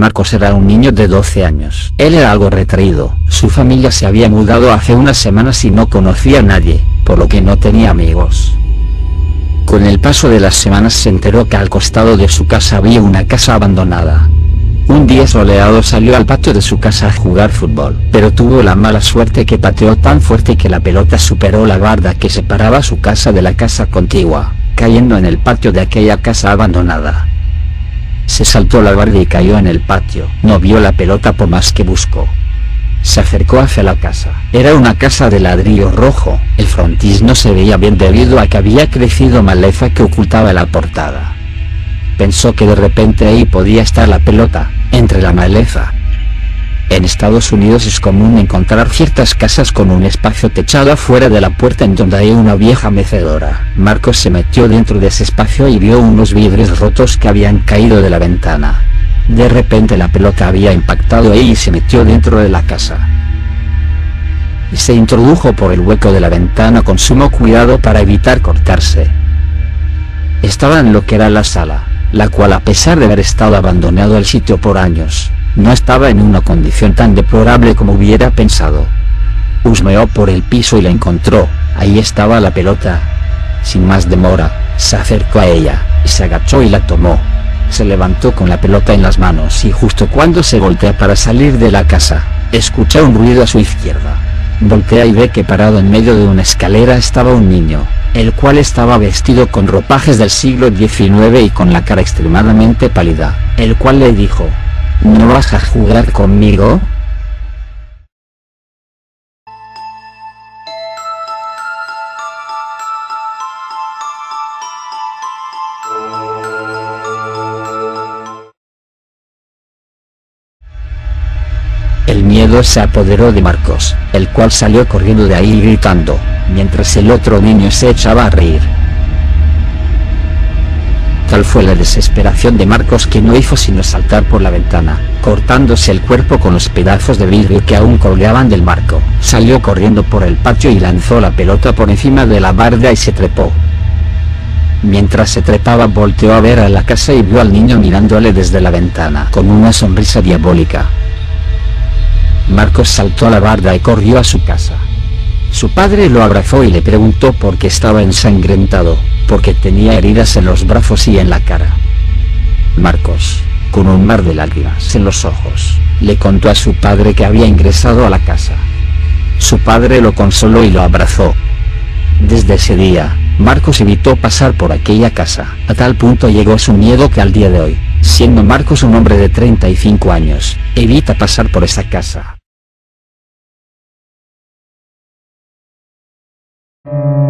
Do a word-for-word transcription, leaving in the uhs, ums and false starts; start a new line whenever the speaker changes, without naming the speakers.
Marcos era un niño de doce años. Él era algo retraído, su familia se había mudado hace unas semanas y no conocía a nadie, por lo que no tenía amigos. Con el paso de las semanas se enteró que al costado de su casa había una casa abandonada. Un día soleado salió al patio de su casa a jugar fútbol, pero tuvo la mala suerte que pateó tan fuerte que la pelota superó la barda que separaba su casa de la casa contigua, cayendo en el patio de aquella casa abandonada. Se saltó la barda y cayó en el patio. No vio la pelota por más que buscó. Se acercó hacia la casa. Era una casa de ladrillo rojo. El frontis no se veía bien debido a que había crecido maleza que ocultaba la portada. Pensó que de repente ahí podía estar la pelota, entre la maleza. En Estados Unidos es común encontrar ciertas casas con un espacio techado afuera de la puerta en donde hay una vieja mecedora. Marcos se metió dentro de ese espacio y vio unos vidrios rotos que habían caído de la ventana. De repente la pelota había impactado ahí y se metió dentro de la casa. Y se introdujo por el hueco de la ventana con sumo cuidado para evitar cortarse. Estaba en lo que era la sala, la cual a pesar de haber estado abandonado el sitio por años, no estaba en una condición tan deplorable como hubiera pensado. Husmeó por el piso y la encontró. Ahí estaba la pelota. Sin más demora, se acercó a ella, y se agachó y la tomó. Se levantó con la pelota en las manos y justo cuando se voltea para salir de la casa, escucha un ruido a su izquierda. Voltea y ve que parado en medio de una escalera estaba un niño, el cual estaba vestido con ropajes del siglo diecinueve y con la cara extremadamente pálida, el cual le dijo: ¿No vas a jugar conmigo? El miedo se apoderó de Marcos, el cual salió corriendo de ahí gritando, mientras el otro niño se echaba a reír. Tal fue la desesperación de Marcos que no hizo sino saltar por la ventana, cortándose el cuerpo con los pedazos de vidrio que aún colgaban del marco. Salió corriendo por el patio y lanzó la pelota por encima de la barda y se trepó. Mientras se trepaba volteó a ver a la casa y vio al niño mirándole desde la ventana con una sonrisa diabólica. Marcos saltó a la barda y corrió a su casa. Su padre lo abrazó y le preguntó por qué estaba ensangrentado, porque tenía heridas en los brazos y en la cara. Marcos, con un mar de lágrimas en los ojos, le contó a su padre que había ingresado a la casa. Su padre lo consoló y lo abrazó. Desde ese día, Marcos evitó pasar por aquella casa. A tal punto llegó su miedo que al día de hoy, siendo Marcos un hombre de treinta y cinco años, evita pasar por esa casa.